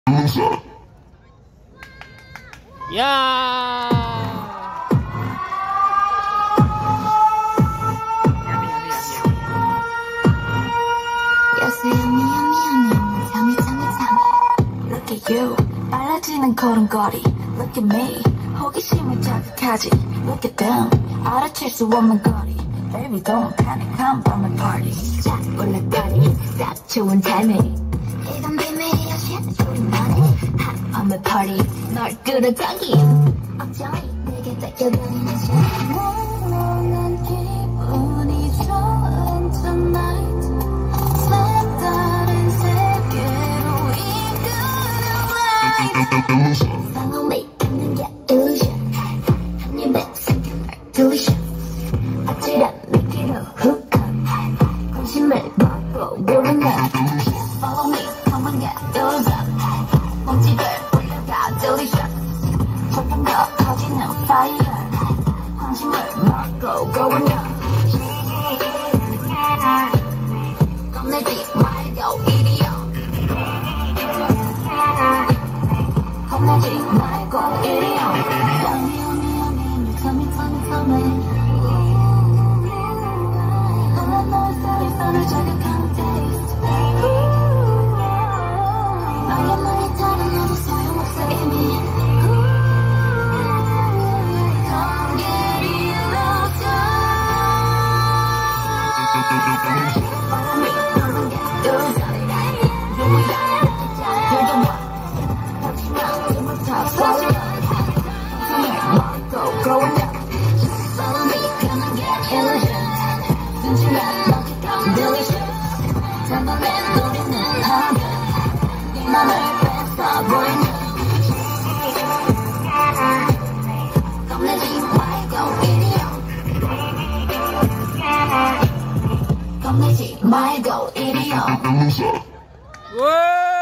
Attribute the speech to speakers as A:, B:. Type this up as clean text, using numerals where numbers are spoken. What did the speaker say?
A: 야.
B: 여보세요 미안해 잠이 Look at you 빨라지는 걸음걸이 Look at me 호기심을 자극하지 Look at them 알아챌 수 없는 거리 Baby don't panic I'm from the party 자 올라가니 딱 좋은 타이밍 이건 비밀이야 shit 우리만의 Hot on the party 널 끌어당긴 억정이 내게 뺏겨버리는 난 기분이 좋은 tonight 색다른 세계로 이끌어 세상을 믿는 게 illusion 한 입에 생긴 날 deletion 아찔한 느낌으로 hook up 관심을 받고 오르는 Follow me come on get those up 몸집을 올려가 deletion 조금 더 커지는 fire 관심을 받고 going up 겁내지 말고 이리요 겁내지 말고 이리요 미안해 tell me 너와 너의 살이 자극하는 taste 나의 다른 너도 소용없어 이미 Come get illusion Follow me come and get those Growing up, follow me, come and get illusion. 순진한 너의 delicious. 잠깐만 노리는 하늘, 네 맘을 뺏어 보이는. 겁내지 말고 이리요. 겁내지 말고 이리요.